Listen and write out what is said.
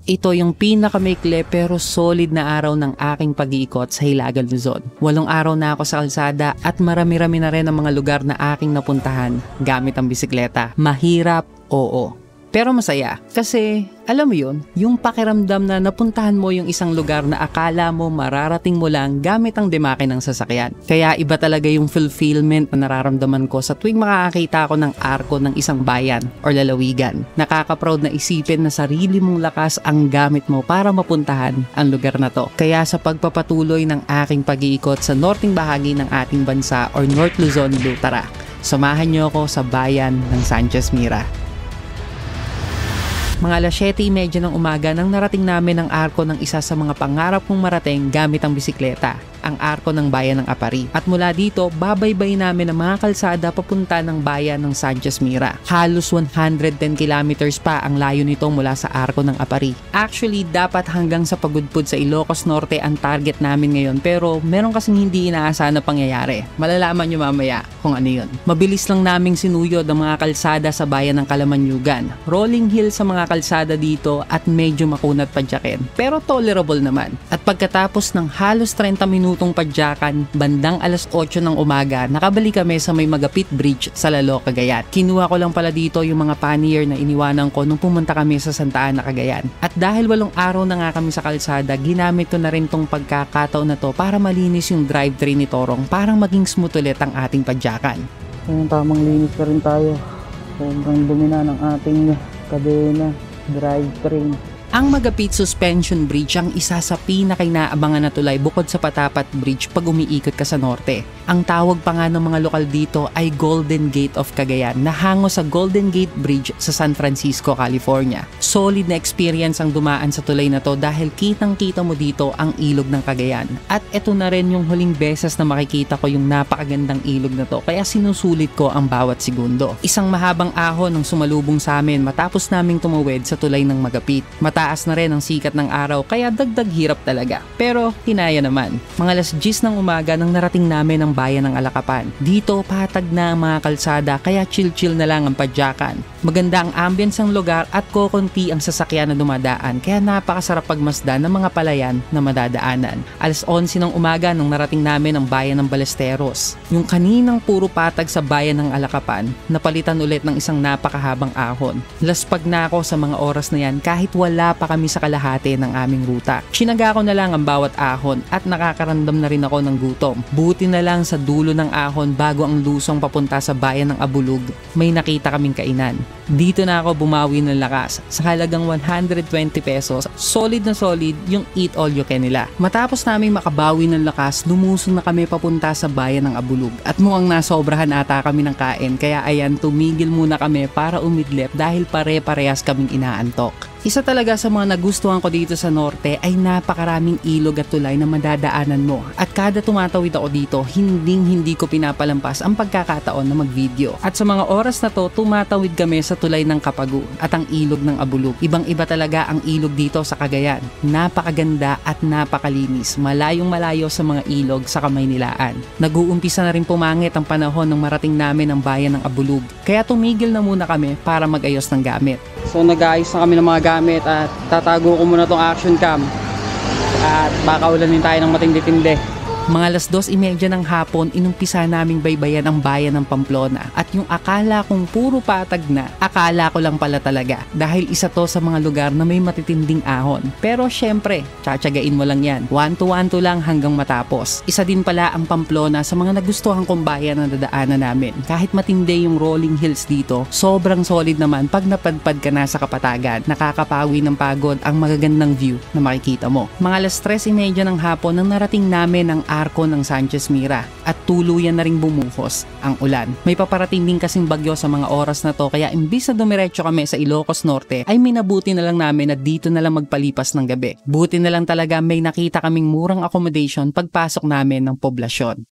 Ito yung pinakamaikli pero solid na araw ng aking pag-iikot sa Hilagang Luzon. 8 araw na ako sa kalsada at marami-rami na rin ang mga lugar na aking napuntahan gamit ang bisikleta. Mahirap, oo. Pero masaya kasi alam mo yun, yung pakiramdam na napuntahan mo yung isang lugar na akala mo mararating mo lang gamit ang demake ng sasakyan. Kaya iba talaga yung fulfillment na nararamdaman ko sa tuwing makakakita ako ng arko ng isang bayan or lalawigan. Nakaka-proud na isipin na sarili mong lakas ang gamit mo para mapuntahan ang lugar na to. Kaya sa pagpapatuloy ng aking pag-iikot sa northing bahagi ng ating bansa or North Luzon, Lutara, samahan niyo ako sa bayan ng Sanchez Mira. Mga alas 7:30 ng umaga nang narating namin ang arko ng isa sa mga pangarap kong marating gamit ang bisikleta, ang arko ng bayan ng Apari. At mula dito, babaybay namin ang mga kalsada papunta ng bayan ng Sanchez Mira. Halos 110 kilometers pa ang layo nito mula sa arko ng Apari. Actually, dapat hanggang sa Pagudpud sa Ilocos Norte ang target namin ngayon, pero meron kasing hindi inaasahan na pangyayari. Malalaman nyo mamaya kung ano yun. Mabilis lang naming sinuyod ang mga kalsada sa bayan ng Kalamanyugan. Rolling hill sa mga kalsada dito at medyo makunat padyakin, pero tolerable naman. At pagkatapos ng halos 30 minutong padyakan, bandang alas 8 ng umaga, nakabalik kami sa may Magapit Bridge sa Lalo, Cagayan. Kinuha ko lang pala dito yung mga pannier na iniwanan ko nung pumunta kami sa Santa Ana, Cagayan. At dahil 8 araw na nga kami sa kalsada, ginamit ko na rin tong pagkakataon na to para malinis yung drivetrain ni Torong, parang maging smooth ulit ang ating padyakan. Ayun, tamang linis na rin tayo. Sobrang dumi na ng ating kadena, drivetrain. Ang Magapit Suspension Bridge ang isa sa pinakainaabangan na tulay bukod sa Patapat Bridge pag umiikot ka sa norte. Ang tawag pa nga ng mga lokal dito ay Golden Gate of Cagayan na hango sa Golden Gate Bridge sa San Francisco, California. Solid na experience ang dumaan sa tulay na to dahil kitang-kita mo dito ang ilog ng Cagayan. At ito na rin yung huling beses na makikita ko yung napakagandang ilog na to, kaya sinusulit ko ang bawat segundo. Isang mahabang ahon ang sumalubong sa amin matapos naming tumawid sa tulay ng Magapit. Mataas na rin ang sikat ng araw kaya dagdag hirap talaga. Pero hinaya naman. Mga alas 10 ng umaga nang narating namin ang bayan ng Alakapan. Dito patag na ang mga kalsada kaya chill-chill na lang ang padyakan. Maganda ang ambience ng lugar at kokonti ang sasakyan na dumadaan kaya napakasarap pagmasdan ng mga palayan na madadaanan. Alas 11 ng umaga nang narating namin ang bayan ng Balesteros. Yung kaninang puro patag sa bayan ng Alakapan, napalitan ulit ng isang napakahabang ahon. Laspag na ako sa mga oras na yan kahit wala pa kami sa kalahati ng aming ruta. Sinaga ko na lang ang bawat ahon at nakakaramdam na rin ako ng gutom. Buti na lang sa dulo ng ahon bago ang lusong papunta sa bayan ng Abulug, may nakita kaming kainan. Dito na ako bumawi ng lakas sa halagang 120 pesos. Solid na solid yung eat all you can nila. Matapos namin makabawi ng lakas, lumusong na kami papunta sa bayan ng Abulug. At mukhang nasobrahan ata kami ng kain kaya ayan, tumigil muna kami para umidlip dahil pare-parehas kaming inaantok. Isa talaga sa mga nagustuhan ko dito sa norte ay napakaraming ilog at tulay na madadaanan mo. At kada tumatawid ako dito, hindi ko pinapalampas ang pagkakataon na mag-video. At sa mga oras na to, tumatawid kami sa tulay ng Kapagu at ang ilog ng Abulug. Ibang-iba talaga ang ilog dito sa Cagayan. Napakaganda at napakalinis. Malayong malayo sa mga ilog sa Kamaynilaan. Nag-uumpisa na rin pumangit ang panahon nang marating namin ang bayan ng Abulug. Kaya tumigil na muna kami para mag-ayos ng gamit. So nag-aayos na kami ng mga gamit at tatago ko muna tong action cam at baka ulanin tayo ng matindi-tindi. Mga alas 2:30 ng hapon, inumpisa naming baybayan ang bayan ng Pamplona at yung akala kong puro patag na, akala ko lang pala talaga dahil isa to sa mga lugar na may matitinding ahon. Pero syempre, tsatsagain mo lang yan. 1-2 lang hanggang matapos. Isa din pala ang Pamplona sa mga nagustuhan kong bayan na dadaanan namin. Kahit matindi yung rolling hills dito, sobrang solid naman pag napadpad ka na sa kapatagan. Nakakapawi ng pagod ang magagandang view na makikita mo. Mga alas 3:30 ng hapon nang narating namin ang arko ng Sanchez Mira at tuluyan na ring bumuhos ang ulan. May paparating din kasing bagyo sa mga oras na to kaya imbis na dumiretso kami sa Ilocos Norte ay minabuti na lang namin na dito na lang magpalipas ng gabi. Buti na lang talaga may nakita kaming murang accommodation pagpasok namin ng poblasyon.